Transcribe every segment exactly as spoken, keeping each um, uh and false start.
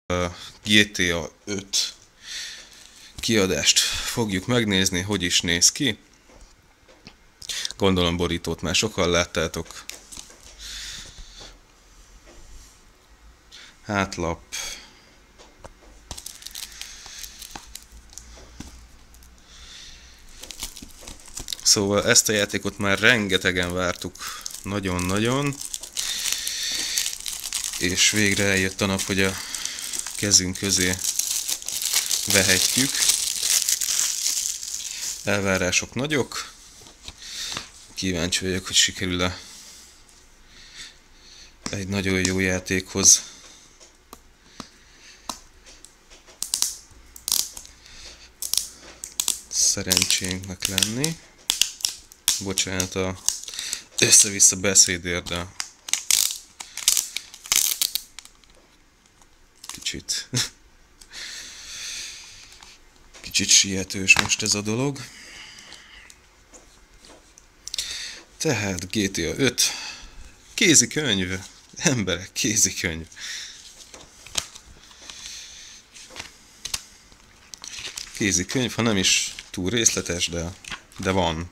a G T A öt kiadást fogjuk megnézni, hogy is néz ki. Gondolom borítót már sokan láttátok. Hátlap. Szóval ezt a játékot már rengetegen vártuk, nagyon-nagyon. És végre eljött a nap, hogy a kezünk közé vehetjük. Elvárások nagyok. Kíváncsi vagyok, hogy sikerül-e egy nagyon jó játékhoz szerencsénknek lenni. Bocsánat a össze-vissza beszédért, de kicsit kicsit sietős most ez a dolog. Tehát G T A öt kézikönyv, emberek, kézikönyv. Kézikönyv, ha nem is túl részletes, de, de van.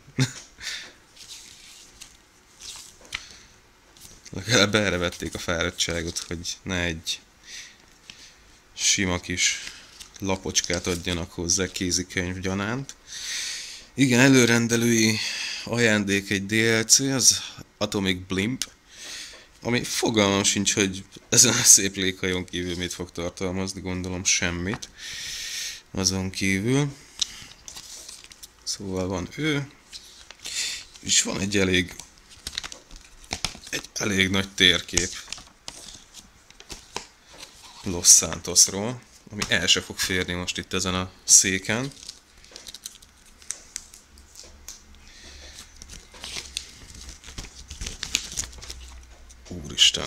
Legalább erre vették a fáradtságot, hogy ne egy sima kis lapocskát adjanak hozzá kézikönyv gyanánt. Igen, előrendelői ajándék egy D L C, az Atomic Blimp, ami fogalmam sincs, hogy ezen a szép léghajón kívül mit fog tartalmazni, gondolom semmit azon kívül. Szóval van ő, és van egy elég egy elég nagy térkép Los Santosról, ami el se fog férni most itt ezen a széken. Úristen!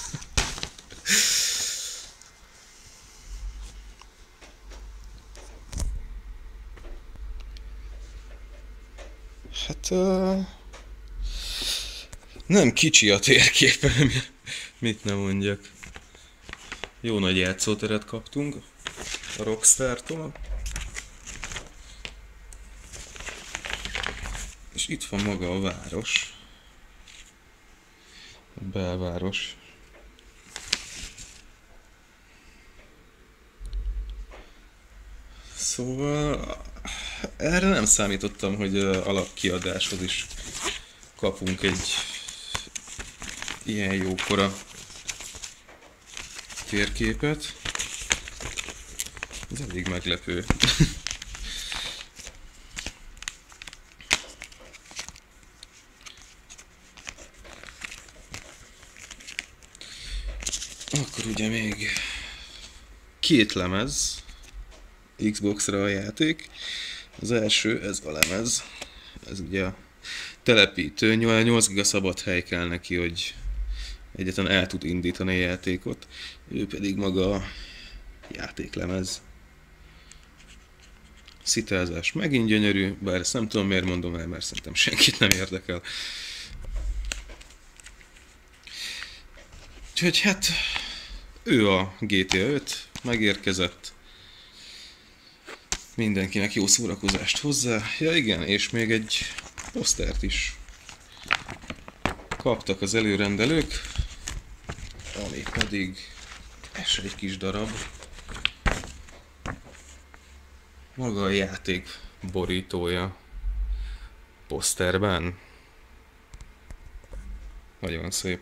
Hát... Uh, nem kicsi a térképen, mit nem mondjak. Jó nagy játszóteret kaptunk a Rockstar-tól. És itt van maga a város. A belváros. Szóval erre nem számítottam, hogy alapkiadáshoz is kapunk egy ilyen jókora térképet. Ez elég meglepő. Akkor ugye még két lemez Xbox-ra a játék. Az első, ez a lemez. Ez ugye a telepítő, nyolc giga szabad hely kell neki, hogy egyáltalán el tud indítani a játékot. Ő pedig maga a játéklemez. Szitázás megint gyönyörű, bár ezt nem tudom miért mondom el, mert szerintem senkit nem érdekel. Úgyhogy hát ő a G T A öt, megérkezett. Mindenkinek jó szórakozást hozzá. Ja igen, és még egy posztert is kaptak az előrendelők, ami pedig ez egy kis darab. Maga a játék borítója poszterben. Nagyon szép.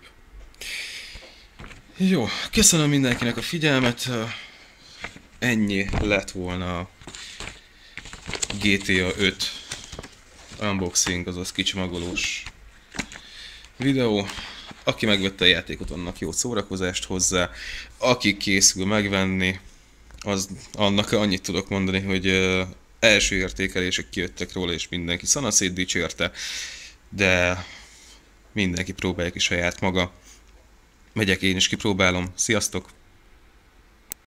Jó, köszönöm mindenkinek a figyelmet. Ennyi lett volna a G T A öt unboxing, azaz kicsomagolós videó. Aki megvette a játékot, annak jó szórakozást hozzá. Aki készül megvenni, az, annak annyit tudok mondani, hogy uh, első értékelések kijöttek róla, és mindenki szanaszét dicsérte, de mindenki próbálja ki saját maga. Megyek én is, kipróbálom. Sziasztok!